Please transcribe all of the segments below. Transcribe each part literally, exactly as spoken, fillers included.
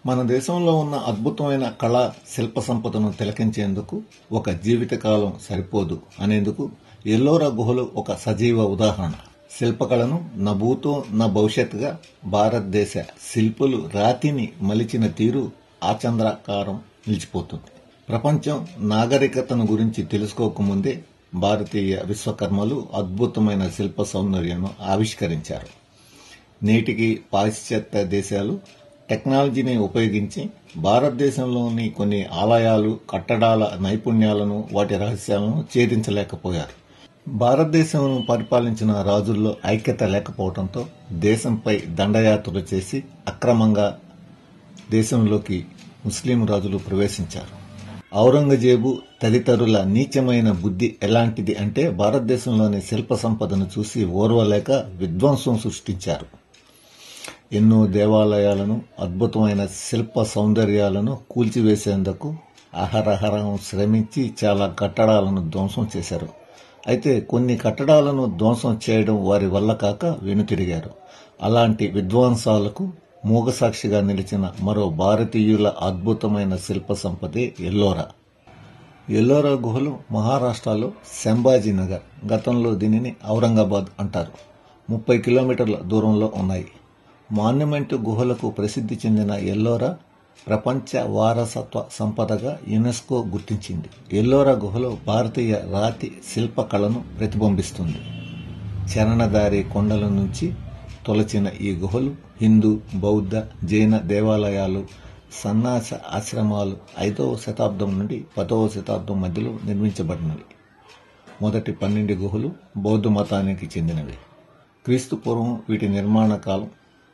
మన దేశంలో ఉన్న అద్భుతమైన కళా శిల్ప సంపదను తిలకించేందుకు ఒక జీవితకాలం సరిపోదు అనేందుకు ఎల్లోరా గుహలు ఒక సజీవ ఉదాహరణ. శిల్పకళను నా భూతో నా భవిష్యత్తుగా భారతదేశ శిల్పులు రాతిని మలిచిన తీరు ఆచంద్రకారం నిలిచిపోతుంది. ప్రపంచం నాగరికతను గురించి తెలుసుకోకముందే భారతీయ విశ్వకర్మలు అద్భుతమైన శిల్ప సౌందర్యాన్ని ఆవిష్కరించారు. నేటికి పాశ్చాత్య దేశాలు టెక్నాలజీని ఉపయోగించి భారతదేశంలోని కొన్ని ఆలయాలు, కట్టడాల నైపుణ్యాలను, వాటి రహస్యాలను ఛేదించలేకపోయారు. భారతదేశంను పరిపాలించిన రాజుల్లో ఐక్యత లేకపోవడంతో దేశంపై దండయాత్రలు చేసి అక్రమంగా దేశంలోకి ముస్లిం రాజులు ప్రవేశించారు. ఔరంగజేబు తదితరుల నీచమైన బుద్ధి ఎలాంటిది అంటే భారతదేశంలోని శిల్ప సంపదను చూసి ఓర్వలేక విధ్వంసం సృష్టించారు. ఎన్నో దేవాలయాలను, అద్భుతమైన శిల్ప సౌందర్యాలను కూల్చివేసేందుకు అహరహరం శ్రమించి చాలా కట్టడాలను ధ్వంసం చేశారు. అయితే కొన్ని కట్టడాలను ధ్వంసం చేయడం వారి వల్ల కాక వెనుతిరిగారు. అలాంటి విధ్వంసాలకు మూగసాక్షిగా నిలిచిన మరో భారతీయుల అద్భుతమైన శిల్ప సంపదే ఎల్లోరా. ఎల్లోరా గుహలు మహారాష్ట్రలో సంభాజీనగర్, గతంలో దీనిని ఔరంగాబాద్ అంటారు, ముప్పై కిలోమీటర్ల దూరంలో ఉన్నాయి. మాన్యుమెంట్ గుహలకు ప్రసిద్ధి చెందిన ఎల్లోరా ప్రపంచ వారసత్వ సంపదగా యునెస్కో గుర్తించింది. ఎల్లోరా గుహలో భారతీయ రాతి శిల్పకళను ప్రతిబింబిస్తుంది. చరణదారి కొండల నుంచి తొలచిన ఈ గుహలు హిందూ, బౌద్ధ, జైన దేవాలయాలు, సన్యాస ఆశ్రమాలు ఐదవ శతాబ్దం నుండి పదవ శతాబ్దం మధ్యలో నిర్మించబడినవి. మొదటి పన్నెండు గుహలు బౌద్ధ మతానికి చెందినవి. క్రీస్తు పూర్వం వీటి నిర్మాణ కాలం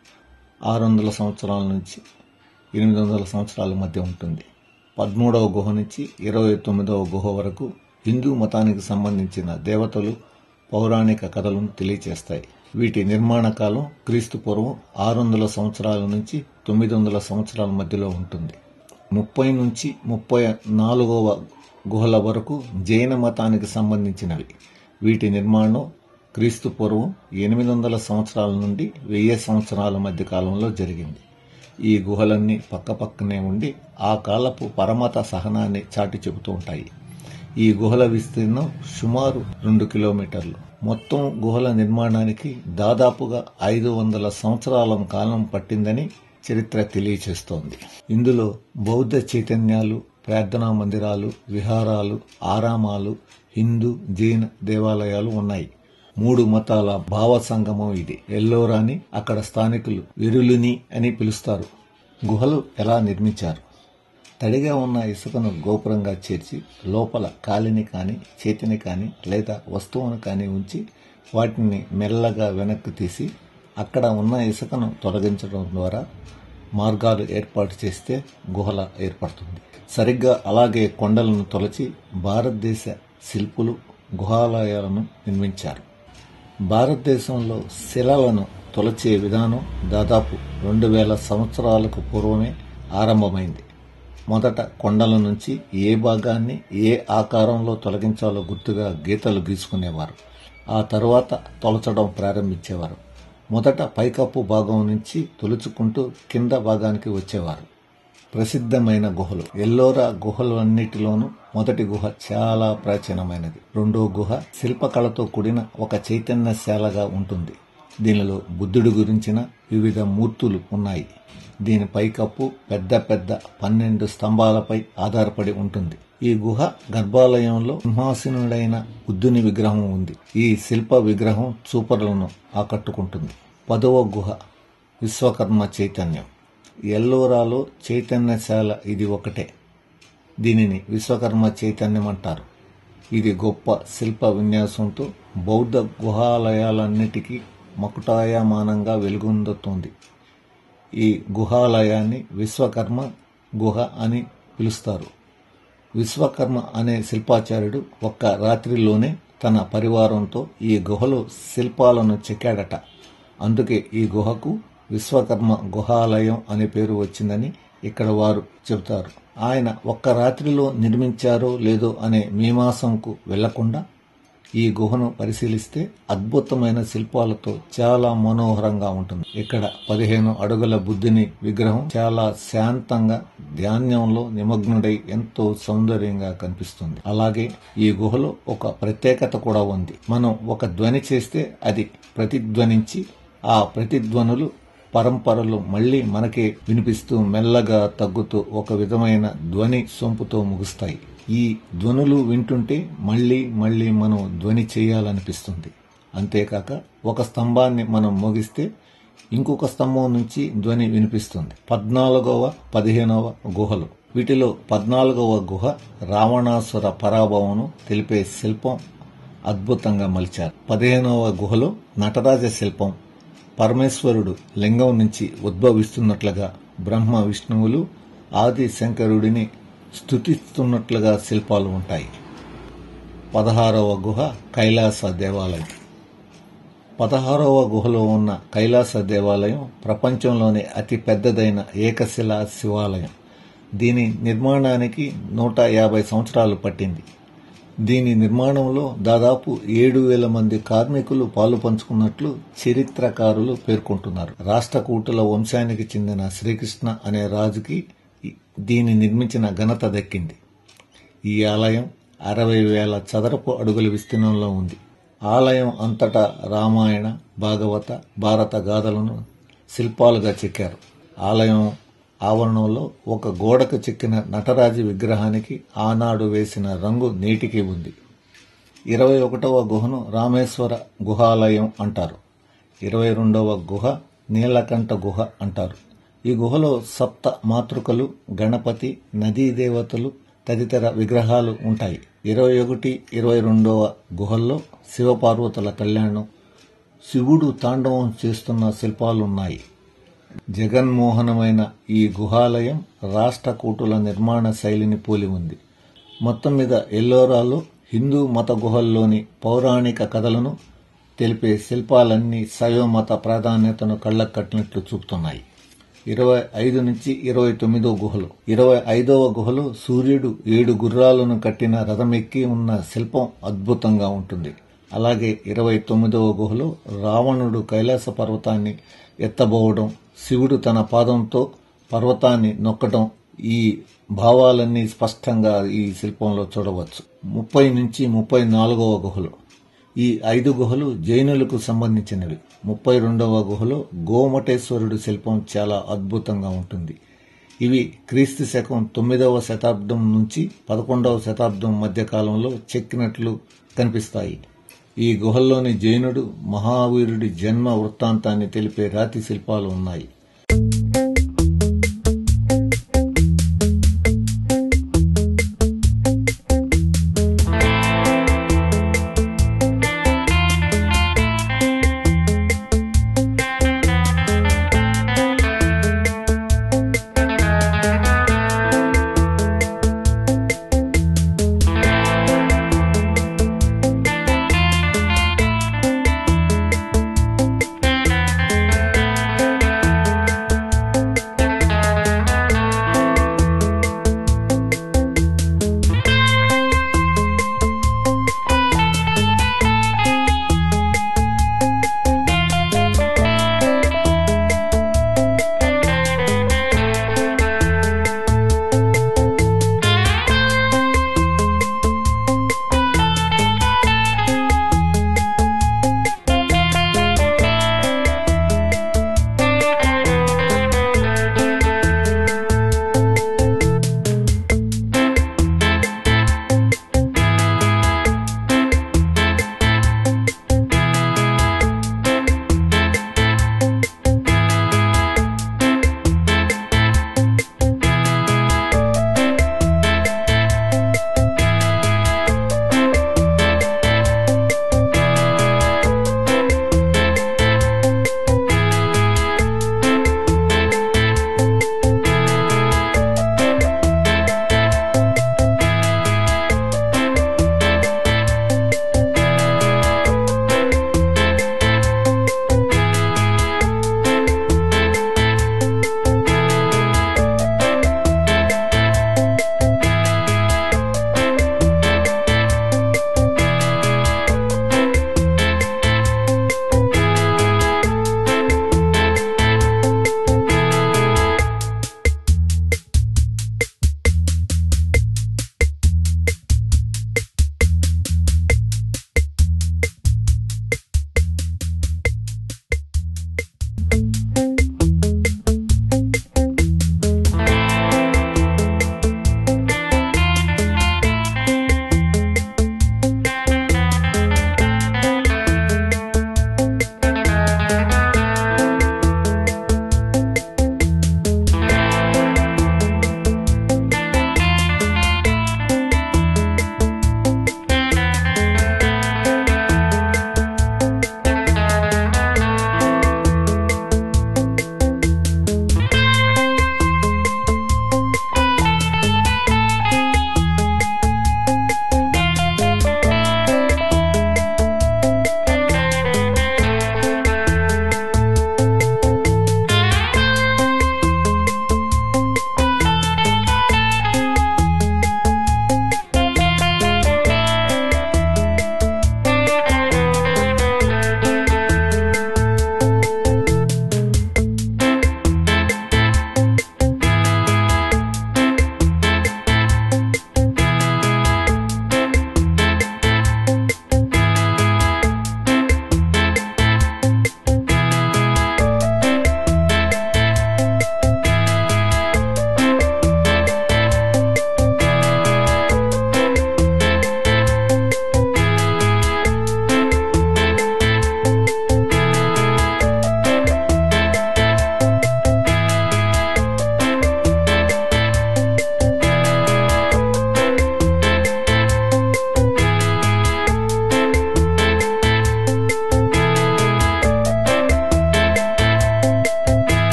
ఆరు వందల సంవత్సరాల నుంచి ఎనిమిది వందల సంవత్సరాల మధ్య ఉంటుంది. పదమూడవ గుహ నుంచి ఇరవై తొమ్మిదవ గుహ వరకు హిందూ మతానికి సంబంధించిన దేవతలు, పౌరాణిక కథలను తెలియచేస్తాయి. వీటి నిర్మాణ కాలం క్రీస్తు పూర్వం ఆరు వందల సంవత్సరాల నుంచి తొమ్మిది వందల సంవత్సరాల మధ్యలో ఉంటుంది. ముప్పై నుంచి ముప్పై నాలుగవ గుహల వరకు జైన మతానికి సంబంధించినవి. వీటి నిర్మాణం క్రీస్తు పూర్వం ఎనిమిది వందల సంవత్సరాల నుండి వెయ్యి సంవత్సరాల మధ్య కాలంలో జరిగింది. ఈ గుహలన్నీ పక్కపక్కనే ఉండి ఆ కాలపు పరమత సహనాన్ని చాటి చెబుతూ ఉంటాయి. ఈ గుహల విస్తీర్ణం సుమారు రెండు కిలోమీటర్లు. మొత్తం గుహల నిర్మాణానికి దాదాపుగా ఐదు వందల సంవత్సరాల కాలం పట్టిందని చరిత్ర తెలియచేస్తోంది. ఇందులో బౌద్ధ చైతన్యాలు, ప్రార్థనా మందిరాలు, విహారాలు, ఆరామాలు, హిందూ, జైన దేవాలయాలు ఉన్నాయి. మూడు మతాల భావ సంగమం ఇది. ఎల్లోరాని అక్కడ స్థానికులు వెరులుని అని పిలుస్తారు. గుహలు ఎలా నిర్మించారు? తడిగా ఉన్న ఇసుకను గోపురంగా చేర్చి లోపల కాలిని కానీ, చేతిని కానీ లేదా వస్తువును కానీ ఉంచి వాటిని మెల్లగా వెనక్కి తీసి అక్కడ ఉన్న ఇసుకను తొలగించడం ద్వారా మార్గాలు ఏర్పాటు చేస్తే గుహల ఏర్పడుతుంది. సరిగ్గా అలాగే కొండలను తొలచి భారతదేశ శిల్పులు గుహాలయాలను నిర్మించారు. భారతదేశంలో శిలలను తొలచే విధానం దాదాపు రెండు వేల సంవత్సరాలకు పూర్వమే ఆరంభమైంది. మొదట కొండల నుంచి ఏ భాగాన్ని ఏ ఆకారంలో తొలగించాలో గుర్తుగా గీతలు గీసుకునేవారు. ఆ తరువాత తొలచడం ప్రారంభించేవారు. మొదట పైకప్పు భాగం నుంచి తొలుచుకుంటూ కింద భాగానికి వచ్చేవారు. ప్రసిద్ధమైన గుహలు. ఎల్లోరా గుహలన్నిటిలోనూ మొదటి గుహ చాలా ప్రాచీనమైనది. రెండో గుహ శిల్పకళతో కూడిన ఒక చైతన్యశాలగా ఉంటుంది. దీనిలో బుద్ధుడి గురించిన వివిధ మూర్తులు ఉన్నాయి. దీని పైకప్పు పెద్ద పెద్ద పన్నెండు స్తంభాలపై ఆధారపడి ఉంటుంది. ఈ గుహ గర్భాలయంలో సింహాసనుడైన బుద్ధుని విగ్రహం ఉంది. ఈ శిల్ప విగ్రహం చూపరులను ఆకట్టుకుంటుంది. పదవ గుహ విశ్వకర్మ చైతన్యం. ఎల్లోరాలో చైతన్యశాల ఇది ఒకటే. దీనిని విశ్వకర్మ చైతన్యం అంటారు. ఇది గొప్ప శిల్ప విన్యాసంతో బౌద్ధ గుహాలయాలన్నిటికీ మకుటాయమానంగా వెలుగొందుతుంది. ఈ గుహాలయాన్ని విశ్వకర్మ గుహ అని పిలుస్తారు. విశ్వకర్మ అనే శిల్పాచార్యుడు ఒక్క రాత్రిలోనే తన పరివారంతో ఈ గుహలో శిల్పాలను చెక్కాడట. అందుకే ఈ గుహకు విశ్వకర్మ గుహాలయం అనే పేరు వచ్చిందని ఇక్కడ వారు చెబుతారు. ఆయన ఒక్క రాత్రిలో నిర్మించారో లేదో అనే మీమాంసకు వెళ్లకుండా ఈ గుహను పరిశీలిస్తే అద్భుతమైన శిల్పాలతో చాలా మనోహరంగా ఉంటుంది. ఇక్కడ పదిహేను అడుగుల బుద్ధుని విగ్రహం చాలా శాంతంగా ధ్యానంలో నిమగ్నుడై ఎంతో సౌందర్యంగా కనిపిస్తుంది. అలాగే ఈ గుహలో ఒక ప్రత్యేకత కూడా ఉంది. మనం ఒక ధ్వని చేస్తే అది ప్రతిధ్వనించి ఆ ప్రతిధ్వనులు పరంపరలు మళ్లీ మనకే వినిపిస్తూ మెల్లగా తగ్గుతూ ఒక విధమైన ధ్వని సొంపుతో ముగుస్తాయి. ఈ ధ్వనులు వింటుంటే మళ్లీ మళ్లీ మనం ధ్వని చేయాలనిపిస్తుంది. అంతేకాక ఒక స్తంభాన్ని మనం మోగిస్తే ఇంకొక స్తంభం నుంచి ధ్వని వినిపిస్తుంది. పద్నాలుగవ పదిహేనవ గుహలు. వీటిలో పద్నాలుగవ గుహ రావణాసుర పరాభవమును తెలిపే శిల్పం అద్భుతంగా మలిచారు. పదిహేనవ గుహలో నటరాజ శిల్పం పరమేశ్వరుడు లింగం నుంచి ఉద్భవిస్తున్నట్లుగా బ్రహ్మ విష్ణువులు ఆది శంకరుడిని స్తుతిస్తున్నట్లుగా శిల్పాలు ఉంటాయి. పదహారవ గుహ కైలాస దేవాలయం. పదహారవ గుహలో ఉన్న కైలాస దేవాలయం ప్రపంచంలోనే అతి పెద్దదైన ఏకశిలా శివాలయం. దీని నిర్మాణానికి నూట యాభై సంవత్సరాలు పట్టింది. దీని నిర్మాణంలో దాదాపు ఏడు వేల మంది కార్మికులు పాలు పంచుకున్నట్లు చరిత్రకారులు పేర్కొంటున్నారు. రాష్ట్రకూటుల వంశానికి చెందిన శ్రీకృష్ణ అనే రాజుకి దీన్ని నిర్మించిన ఘనత దక్కింది. ఈ ఆలయం అరవై వేల చదరపు అడుగుల విస్తీర్ణంలో ఉంది. ఆలయం అంతటా రామాయణ, భాగవత, భారత గాథలను శిల్పాలుగా చెక్కారు. ఆలయం ఆవరణంలో ఒక గోడకు చెక్కిన నటరాజు విగ్రహానికి ఆనాడు వేసిన రంగు నేటికి ఉంది. ఇరవై ఒకటవ గుహను రామేశ్వర గుహాలయం అంటారు. ఇరవై రెండవ గుహ నీలకంఠ గుహ అంటారు. ఈ గుహలో సప్త మాతృకలు, గణపతి, నదీ దేవతలు తదితర విగ్రహాలు ఉంటాయి. ఇరవై ఒకటి ఇరవై రెండవ గుహల్లో శివపార్వతుల కళ్యాణం, శివుడు తాండవం చేస్తున్న శిల్పాలున్నాయి. జగన్మోహనమైన ఈ గుహాలయం రాష్ట్రకూటుల నిర్మాణ శైలిని పోలి ఉంది. మొత్తం మీద ఎల్లోరాలో హిందూ మత గుహల్లోని పౌరాణిక కథలను తెలిపే శిల్పాలన్నీ శైవ మత ప్రాధాన్యతను కళ్లకు కట్టినట్లు చూపుతున్నాయి. ఇరవై ఐదు నుంచి ఇరవై తొమ్మిదో గుహలు. ఇరవై ఐదవ గుహలో సూర్యుడు ఏడు గుర్రాలను కట్టిన రథమెక్కి ఉన్న శిల్పం అద్భుతంగా ఉంటుంది. అలాగే ఇరవై తొమ్మిదవ గుహలో రావణుడు కైలాస పర్వతాన్ని ఎత్తబోవడం, శివుడు తన పాదంతో పర్వతాన్ని నొక్కడం, ఈ భావాలన్నీ స్పష్టంగా ఈ శిల్పంలో చూడవచ్చు. ముప్పై నుంచి ముప్పై నాలుగవ గుహలు. ఈ ఐదు గుహలు జైనులకు సంబంధించినవి. ముప్పై రెండవ గుహలో గోమటేశ్వరుడు శిల్పం చాలా అద్భుతంగా ఉంటుంది. ఇవి క్రీస్తు శకం తొమ్మిదవ శతాబ్దం నుంచి పదకొండవ శతాబ్దం మధ్య కాలంలో చెక్కినట్లు కనిపిస్తాయి. ఈ గుహల్లోని జైనుడు మహావీరుడి జన్మ వృత్తాంతాన్ని తెలిపే రాతి శిల్పాలు ఉన్నాయి.